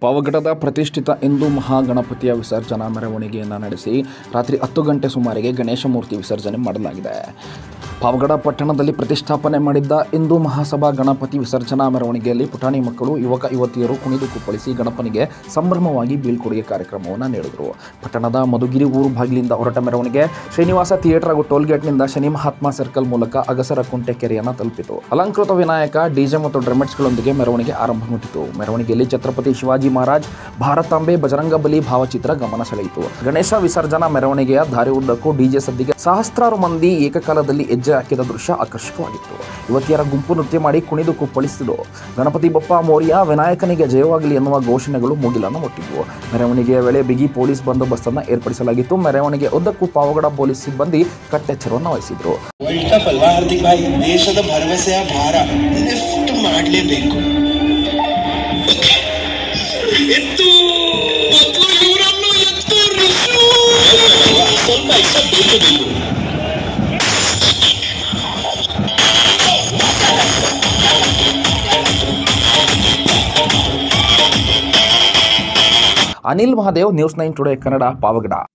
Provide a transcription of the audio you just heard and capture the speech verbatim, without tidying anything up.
ಪಾವಗಡದ ಪ್ರತಿಷ್ಠಿತ ಹಿಂದೂ ಮಹಾಗಣಪತಿಯ ವಿಸರ್ಜನಾ ಮೆರವಣಿಗೆಯನ್ನು ನಡೆಸಿ ರಾತ್ರಿ ಹತ್ತು ಗಂಟೆ ಸುಮಾರಿಗೆ ಗಣೇಶ ಮೂರ್ತಿ ವಿಸರ್ಜನೆ ಮಾಡಲಾಗಿದೆ. ಪಾವಗಡ ಪಟ್ಟಣದಲ್ಲಿ ಪ್ರತಿಷ್ಠಾಪನೆ ಮಾಡಿದ್ದ ಹಿಂದೂ ಮಹಾಸಭಾ ಗಣಪತಿ ವಿಸರ್ಜನಾ ಮೆರವಣಿಗೆಯಲ್ಲಿ ಪುಟಾಣಿ ಮಕ್ಕಳು, ಯುವಕ ಯುವತಿಯರು ಕುಣಿದು ಕುಪ್ಪಳಿಸಿ ಗಣಪನಿಗೆ ಸಂಭ್ರಮವಾಗಿ ಬೀಳ್ಕೊಡುಗೆ ಕಾರ್ಯಕ್ರಮವನ್ನು ನೀಡಿದರು. ಪಟ್ಟಣದ ಮಧುಗಿರಿ ಊರು ಬಾಗಿಲಿಂದ ಹೊರಟ ಮೆರವಣಿಗೆ ಶ್ರೀನಿವಾಸ ಥಿಯೇಟರ್ ಹಾಗೂ ಟೋಲ್ಗೇಟ್ನಿಂದ ಶನಿ ಮಹಾತ್ಮ ಸರ್ಕಲ್ ಮೂಲಕ ಅಗಸರ ಕುಂಟೆ ಕೆರೆಯನ್ನು ತಲುಪಿತು. ಅಲಂಕೃತ ವಿನಾಯಕ, ಡಿಜೆ ಮತ್ತು ಡ್ರಮ್ಸ್ಗಳೊಂದಿಗೆ ಮೆರವಣಿಗೆ ಆರಂಭಗೊಂಡಿತು. ಮೆರವಣಿಗೆಯಲ್ಲಿ ಛತ್ರಪತಿ ಶಿವಾಜಿ ಮಹಾರಾಜ್, ಭಾರತಾಂಬೆ, ಬಜರಂಗಬಲಿ ಭಾವಚಿತ್ರ ಗಮನ ಸೆಳೆಯಿತು. ಗಣೇಶ ವಿಸರ್ಜನಾ ಮೆರವಣಿಗೆಯ ದಾರಿ ಉದ್ದಕ್ಕೂ ಡಿಜೆ ಸದ್ದಿಗೆ ಸಹಸ್ರಾರು ಮಂದಿ ಏಕಕಾಲದಲ್ಲಿ ಹೆಜ್ಜೆ ಹಾಕಿದ ದೃಶ್ಯ ಆಕರ್ಷಕವಾಗಿತ್ತು. ಯುವತಿಯರ ಗುಂಪು ನೃತ್ಯ ಮಾಡಿ ಕುಣಿದು ಕುಪ್ಪಳಿಸಿತು. ಗಣಪತಿ ಬಪ್ಪ ಮೋರ್ಯ, ವಿನಾಯಕನಿಗೆ ಜಯವಾಗಲಿ ಎನ್ನುವ ಘೋಷಣೆಗಳು ಮುಗಿಲನ್ನು ಮುಟ್ಟಿದ್ವು. ಮೆರವಣಿಗೆಯ ವೇಳೆ ಬಿಗಿ ಪೊಲೀಸ್ ಬಂದೋಬಸ್ತನ್ನು ಏರ್ಪಡಿಸಲಾಗಿತ್ತು. ಮೆರವಣಿಗೆ ಉದ್ದಕ್ಕೂ ಪಾವಗಡ ಪೊಲೀಸ್ ಸಿಬ್ಬಂದಿ ಕಟ್ಟೆಚ್ಚರವನ್ನು ವಹಿಸಿದ್ರು. ವರ್ಲ್ಡ್ ಕಪ್ ಅಲ್ವಾ ಹಾರ್ದಿಕ್ ಭಾಯ್, ದೇಶದ ಭರವಸೆಯ ಭಾರ ಲಿಫ್ಟ್ ಮಾಡಲೇಬೇಕು. ಎತ್ತು ಇವರನ್ನು ಎತ್ತು ಸ್ವಲ್ಪ ಇಷ್ಟ ಬೇಕು. Anil Mahadev, news nine today Kannada, Pavagada.